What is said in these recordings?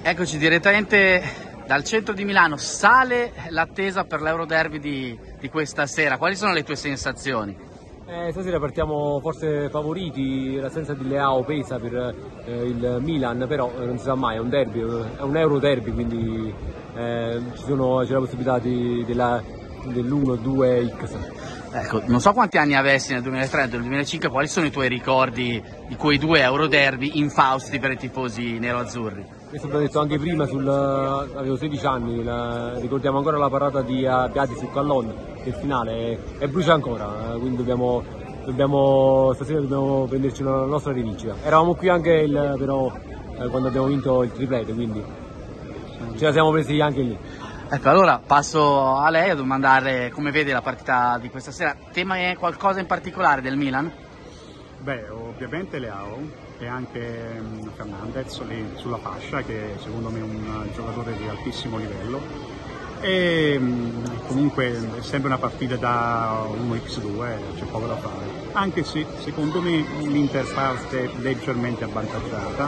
Eccoci direttamente dal centro di Milano. Sale l'attesa per l'Euroderby di questa sera. Quali sono le tue sensazioni? Stasera partiamo forse favoriti, l'assenza di Leao pesa per il Milan, però non si sa mai, è un derby, è un Euroderby, quindi c'è la possibilità dell'1-2x. Ecco, non so quanti anni avessi nel 2003 e nel 2005, quali sono i tuoi ricordi di quei due Euroderby infausti per i tifosi nero-azzurri? Questo l'ho detto anche prima, avevo 16 anni, ricordiamo ancora la parata di Abbiati su Callon, il finale e brucia ancora, quindi stasera dobbiamo prenderci una nostra rivincita. Eravamo qui anche però quando abbiamo vinto il triplete, quindi ce la siamo presi anche lì. Ecco, allora passo a lei a domandarle come vede la partita di questa sera. Tema qualcosa in particolare del Milan? Beh, ovviamente Leao e anche Fernandez lì sulla fascia, che secondo me è un giocatore di altissimo livello. E comunque è sempre una partita da 1x2, c'è poco da fare. Anche se secondo me l'Inter parte leggermente avvantaggiata.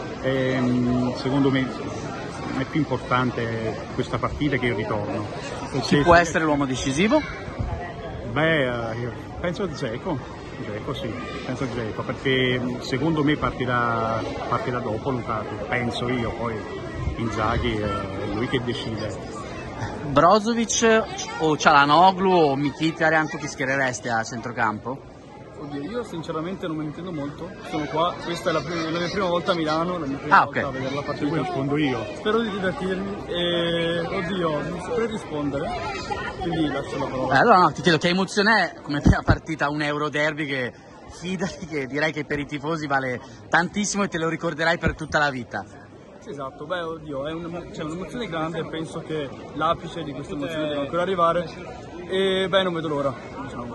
Secondo me è più importante questa partita che il ritorno. Chi può essere l'uomo decisivo? Beh, io penso a Dzeko, sì, penso a Dzeko, perché secondo me partirà dopo Lukaku, penso io, poi Inzaghi è lui che decide. Brozovic o Çalhanoğlu o Mkhitaryan, tu chi schiereresti a centrocampo? Oddio, io sinceramente non me ne intendo molto, sono qua, questa è la mia prima volta a Milano, la mia prima volta a vedere la partita. Poi rispondo io. Spero di divertirmi e, oddio, non saprei rispondere, quindi lascio la parola. Allora no, ti chiedo che emozione è come prima partita un Euroderby che, fidati, che direi che per i tifosi vale tantissimo e te lo ricorderai per tutta la vita. Sì, esatto, beh, oddio, è un'emozione grande e penso che l'apice di questa emozione deve ancora arrivare e beh, non vedo l'ora, diciamo.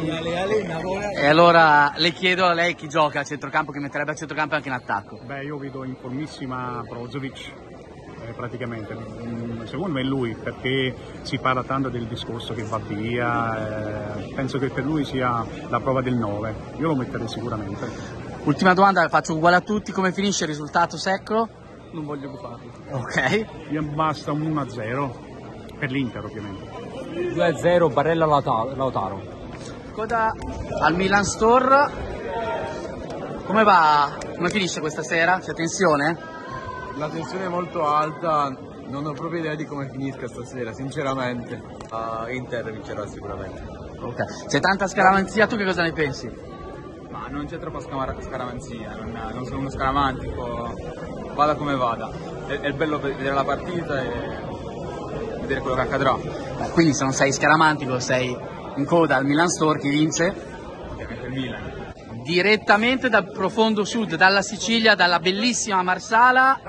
E allora le chiedo a lei chi gioca a centrocampo, che metterebbe a centrocampo anche in attacco. Beh, io vedo in formissima Brozovic, praticamente. Secondo me è lui, perché si parla tanto del discorso che va via, penso che per lui sia la prova del 9, io lo metterei sicuramente. Ultima domanda, faccio uguale a tutti, come finisce il risultato secco? Non voglio gufarlo. Ok. Io basta un 1-0, per l'Inter ovviamente. 2-0 Barella Lautaro. Coda al Milan Store, come va? Come finisce questa sera? C'è tensione? La tensione è molto alta, non ho proprio idea di come finisca stasera, sinceramente. Inter vincerà sicuramente. Ok. C'è tanta scaramanzia, tu che cosa ne pensi? Ma non c'è troppa scaramanzia, non sono uno scaramantico, vada come vada. È il bello vedere la partita e vedere quello che accadrà. Quindi se non sei scaramantico, sei in coda al Milan Store, chi vince? Ovviamente il Milan. Direttamente dal profondo sud, dalla Sicilia, dalla bellissima Marsala,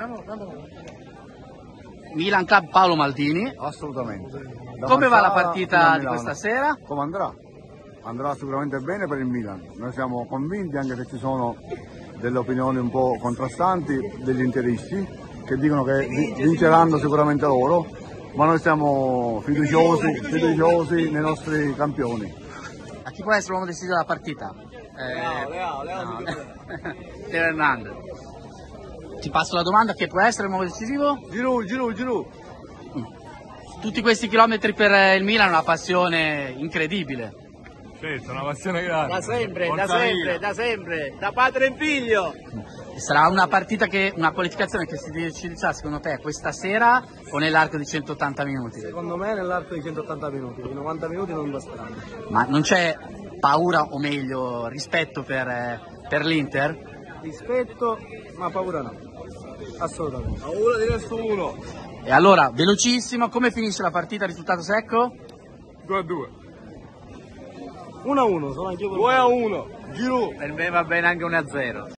Milan Club Paolo Maldini. Assolutamente. Come va la partita di questa sera? Come andrà? Andrà sicuramente bene per il Milan. Noi siamo convinti, anche se ci sono delle opinioni un po' contrastanti degli interisti che dicono che vinceranno sicuramente loro, ma noi siamo fiduciosi nei nostri campioni. A chi può essere l'uomo decisivo della partita? Leao. Teo Hernandez. Ti passo la domanda, che può essere l'uomo decisivo? Giroud. Tutti questi chilometri per il Milan, una passione incredibile. Certo, una passione grande. Da sempre, da padre e figlio. Sarà una partita una qualificazione che si deciderà secondo te questa sera o nell'arco di 180 minuti? Secondo me nell'arco di 180 minuti, i 90 minuti non basteranno. Ma non c'è paura, o meglio rispetto per l'Inter? Rispetto, ma paura no, assolutamente. Paura di nessuno. E allora, velocissimo, come finisce la partita, risultato secco? 2-2. 1-1, sono anch'io. 2-1. Giroud. Per me va bene anche 1-0.